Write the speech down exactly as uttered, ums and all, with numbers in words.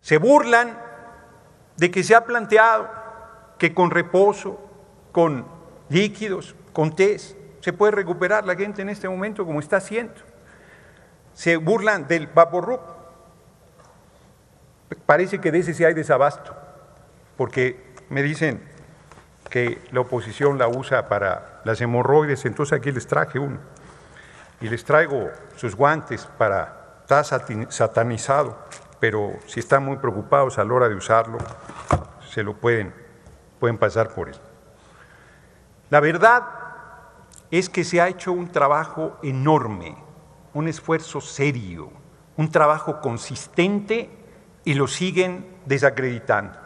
Se burlan de que se ha planteado que con reposo, con líquidos, con test, se puede recuperar la gente en este momento como está haciendo. Se burlan del Vaporub. Parece que de ese sí hay desabasto, porque me dicen que la oposición la usa para las hemorroides, entonces aquí les traje uno. Y les traigo sus guantes para, está satanizado, pero si están muy preocupados a la hora de usarlo, se lo pueden, pueden pasar por él. La verdad es que se ha hecho un trabajo enorme, un esfuerzo serio, un trabajo consistente y lo siguen desacreditando.